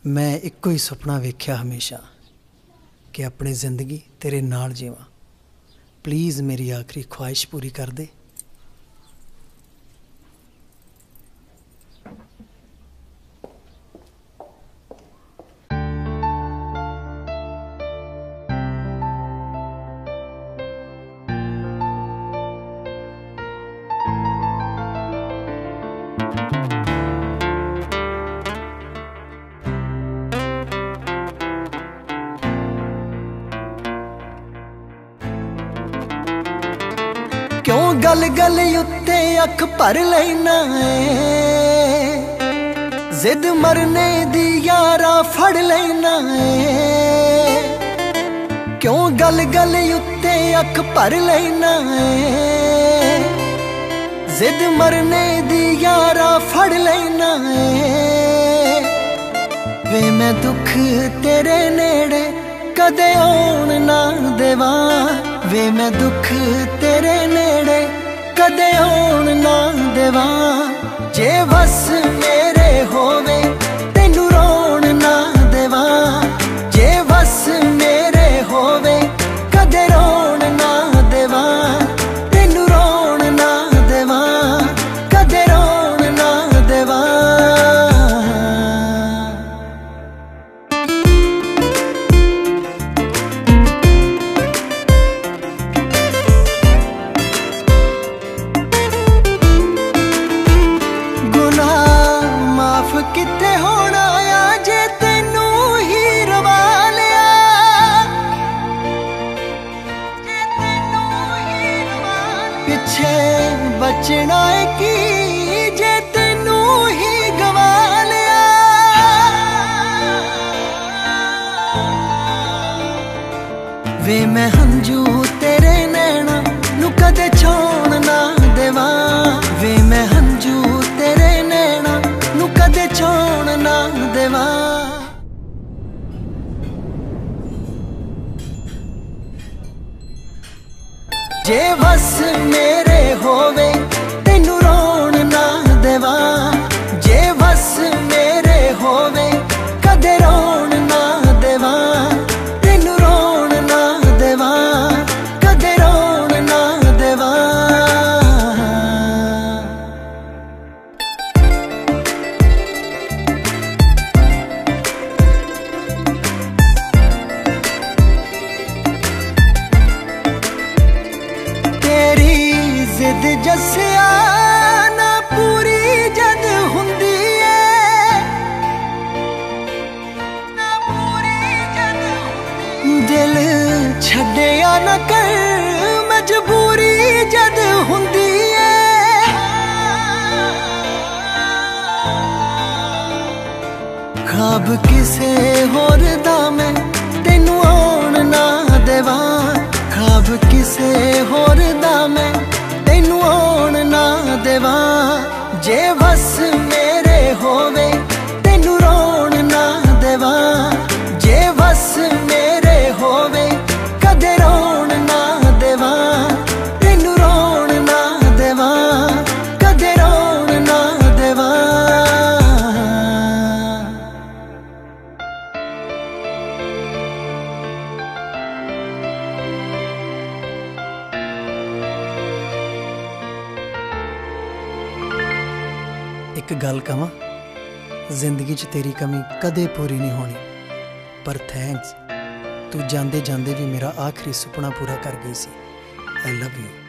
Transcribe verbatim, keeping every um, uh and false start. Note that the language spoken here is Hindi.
मैं इक्को ही सुपना वेख्या हमेशा कि अपनी जिंदगी तेरे नाल जीवां। प्लीज़ मेरी आखिरी ख्वाहिश पूरी कर दे। क्यों गल गल उत्ते अख भर लेना है, जिद मरने दी यारा फड़ लेना है। क्यों गल गल उत्ते अख भर लेना है, जिद मरने दी यारा फड़ लेना है। वे मैं दुख तेरे नेड़े कदे आउण ना देवां, वे मैं दुख तेरे नेड़े कदे आउण ना देवां। जे बस मेरे होवे तेनू रोण ना देवां, जे बस मेरे होवे कदे रोण ना देवां, तेनू रोण ना देवां, कदे रोण ना देवां। किथे होना आ जे तेनू ही रवा लिया, जे तेनू ही रवा लिया। पिछे बचना है की जे तेनू ही गवा लिया। वे मैं हंजू तेरे नैना नू कदे छोड़ ना देवां, वे मैं हंजू तेरे नैना नू कदे छोड़ ना देवां। जे बस मेरे होवे तेनू रोण ना देवां, जे बस मेरे होवे कदे रोण ना देवां, तेनू रोण ना देवां, कदे रोण ना देवां। जिद जस्या ना पूरी जद हुंदी है, ना पूरी जद हुंदी। दिल छड्डिया ना कर मजबूरी जद हुंदी है। ख्वाब किसे होर दा मैं तेनू आउण ना देवां, ख्वाब किसे होर दा मैं तेनू आउण ना देवां। जे बस मेरे होवे तेनू रोण ना देवां, जे बस मेरे होवे कदे रोण ना देवां, तेनू रोण ना देवां, कदे रोण ना देवां। एक गल कहां, जिंदगी च तेरी कमी कदे पूरी नहीं होनी, पर थैंक्स तू जांदे जांदे भी मेरा आखिरी सुपना पूरा कर गई सी। I love you.